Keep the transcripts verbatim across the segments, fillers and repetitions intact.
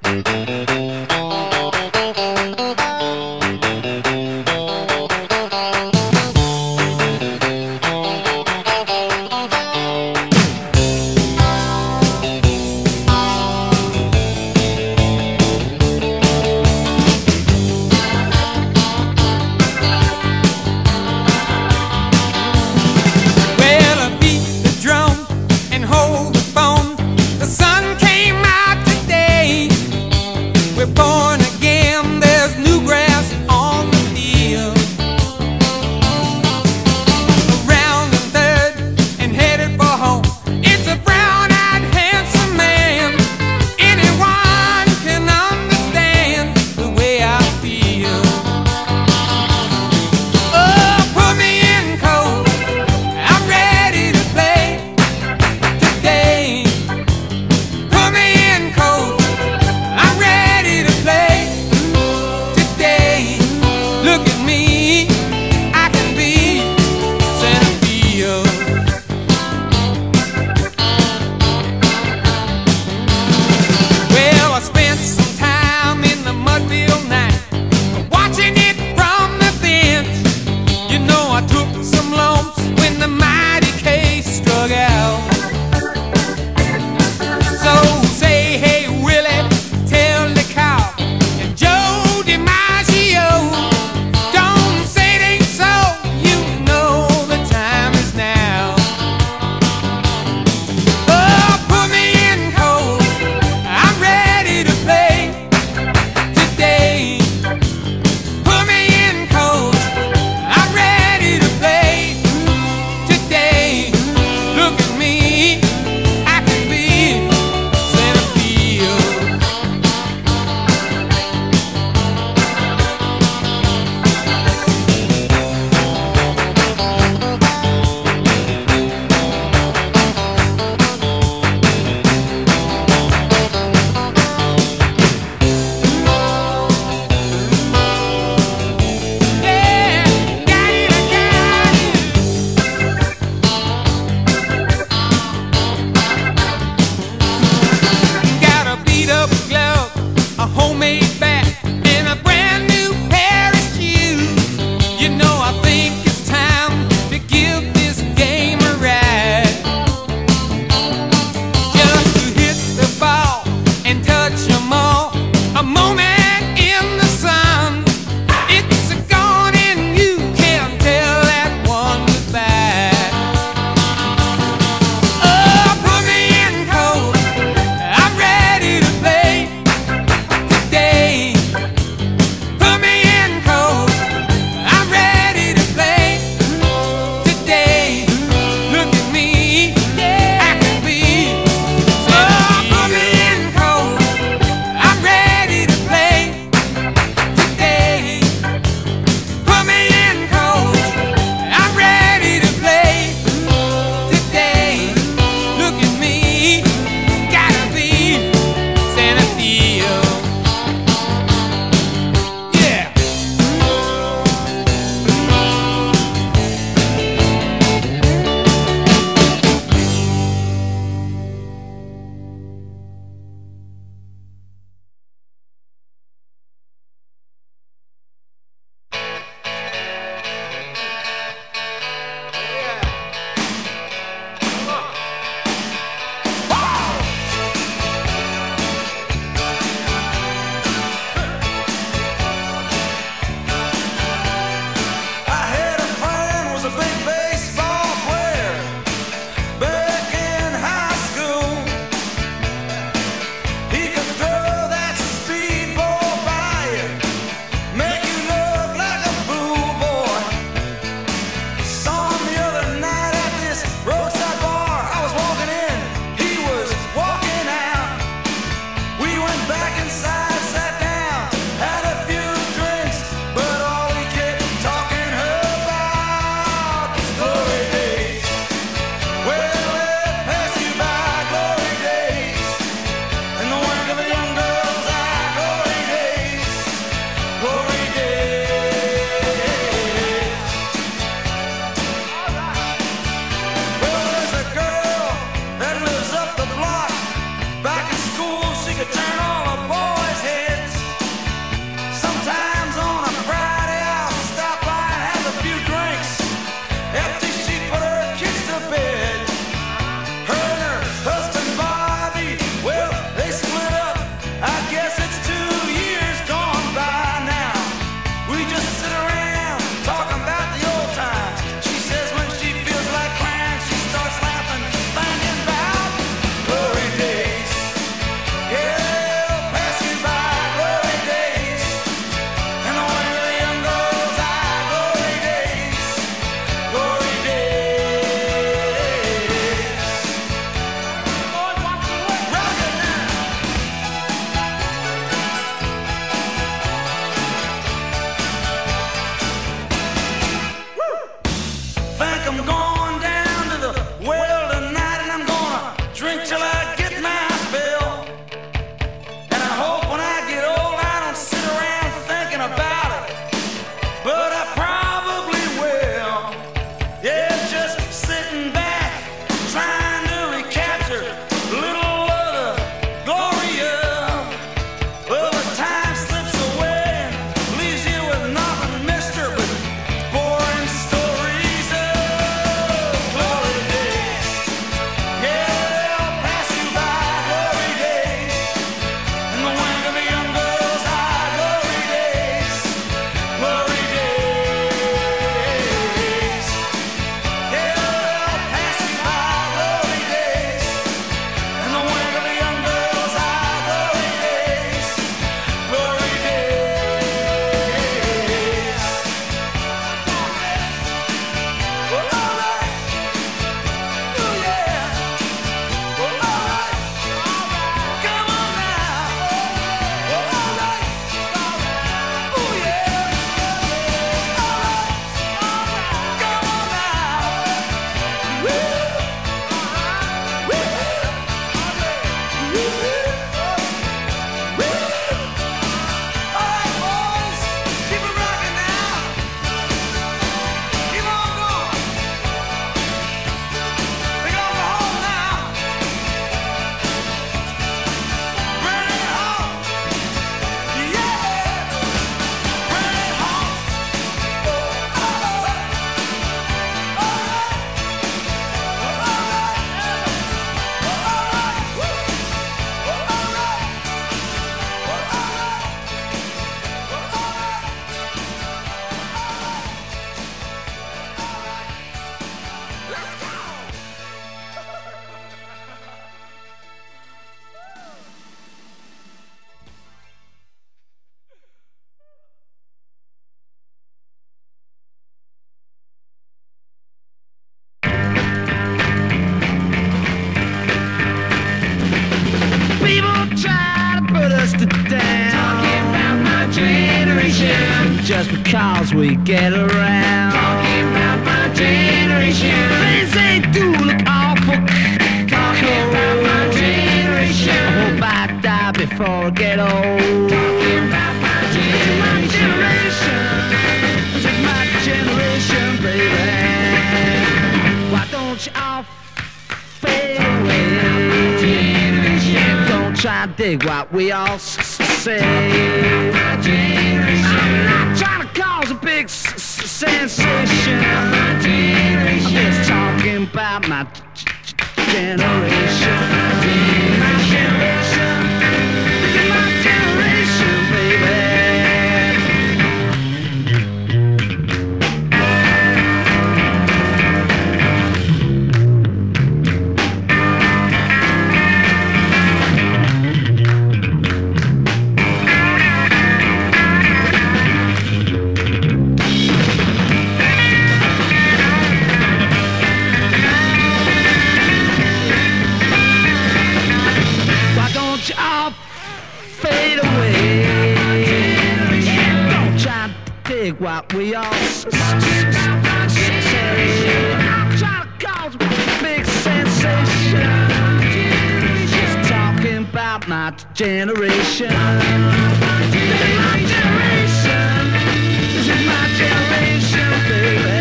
We just because we get around. Talking about my generation. Things they do look awful. Talking about my generation. I hope I die before I get old. Talking about my generation. This is my generation, baby. Why don't you all fade away? Don't try to dig what we all say. I'm not trying to cause a big s -s sensation. I'm just talking about my generation. My generation. This is my generation, baby. All fade away. Don't try to dig what we all say. I'm trying to cause a big sensation. Just talking about my generation. This is my generation. This is my generation, baby.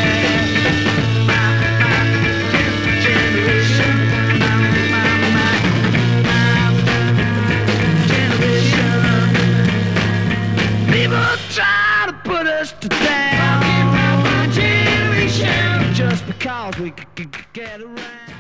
Try to put us to down. Talking about my generation. Just because we c c get around.